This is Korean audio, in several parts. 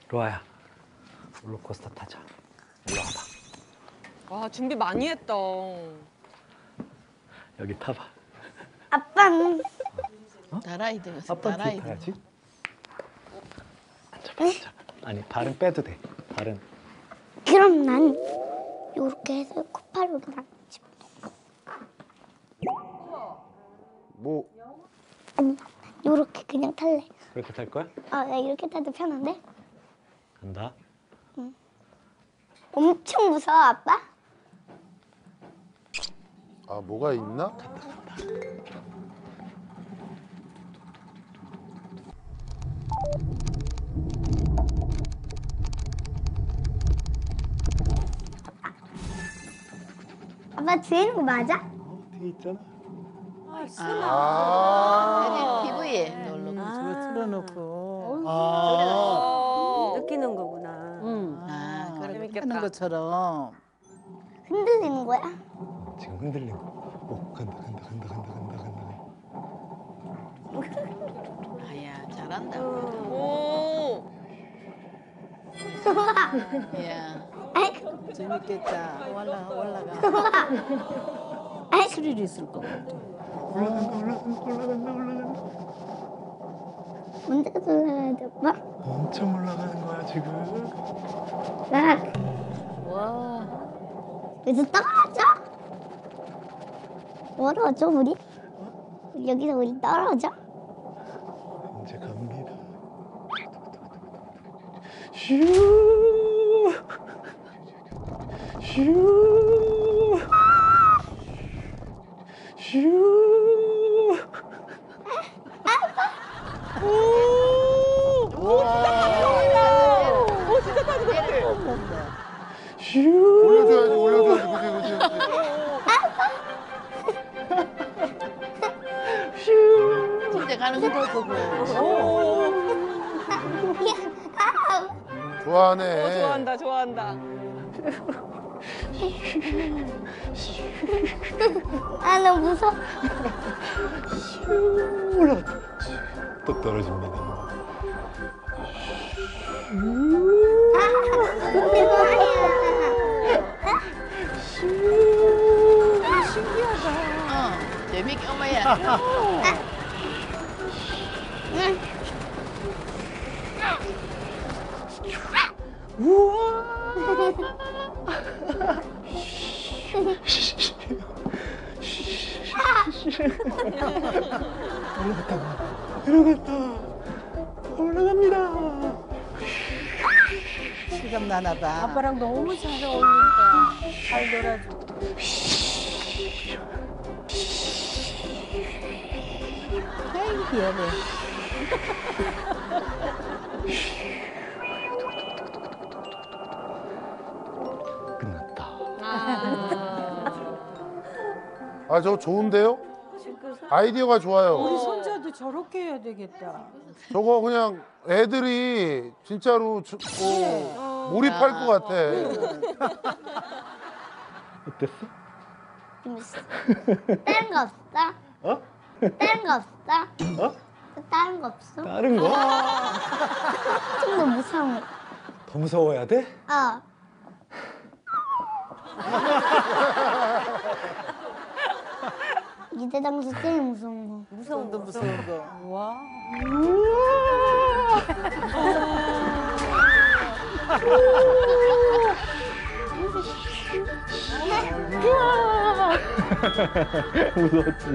로아야, 롤러코스터 타자. 일로 와봐. 와, 준비 많이 했다. 여기 타봐. 아빠는 나라이드 같은 아빠 뒤에 나라이드. 타야지. 앉아봐, 앉아. 아니, 발은 빼도 돼. 발은. 그럼 난 요렇게 해서 코파로 그냥 뭐 아니 요렇게 그냥 탈래. 그렇게 탈 거야? 아, 나 이렇게 타도 편한데? 간다. 엄청 무서워, 아빠? 아 뭐가 있나? 아빠 뒤에 있는 거 맞아? 뒤에 있잖아. 아 TV에 놀러 저거 틀어놓고. 느끼는 거구나. 아, 그렇게 재밌겠다. 하는 것처럼. 흔들리는 거야? 지금 흔들리고. 오, 간다, 간다, 간다, 간다, 간다, 간다. 아야, 잘한다. 오. 우와. 야, 아이고, 재밌겠다. 올라가. 아이고. 스릴 있을 것 같아. 올라간다, 올라간다, 올라간다, 올라간다. 언제까지 올라가야 돼, 오빠? 엄청 올라가는 거야, 지금. 막 와, 여기서 떨어져? 떨어져, 우리? 여기서 우리 떨어져? 이제 갑니다. 슈. 슈. 슈. 오, 진짜 타는 것 같아. 슈. 올려줘야지 올려줘야지 그지. 슈. 진짜 가는 것도 보고. 좋아하네. 좋아한다, 좋아한다. 아, 나 무서워. 올라갔다. 또 떨어집니다. 내 머리야. 재밌게 엄마야. 올라갑니다. 실감 나나 봐. 아빠랑 너무 잘 어울린다. 잘 놀아줘. 아이고, 귀여워. 끝났다. 아 저 좋은데요? 아이디어가 우리 좋아요. 손자도 저렇게 해야 되겠다. 저거 그냥 애들이 진짜로 몰입할 것 같아. 어땠어? 재밌어. 다른 거 없어? 어? 다른 거 없어? 어? 다른 거 없어? 다른 거? 좀 더 무서운 거. 더 무서워야 돼? 어. 이대 당시 제일 무서운 거. 무서운 거. 와. 무서웠지.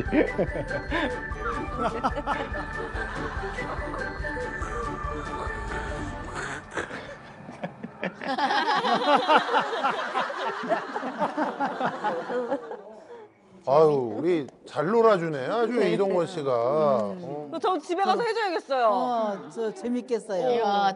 아유 우리 잘 놀아주네 아주 이동건 씨가. 저 집에 가서 해줘야겠어요. 저 재밌겠어요.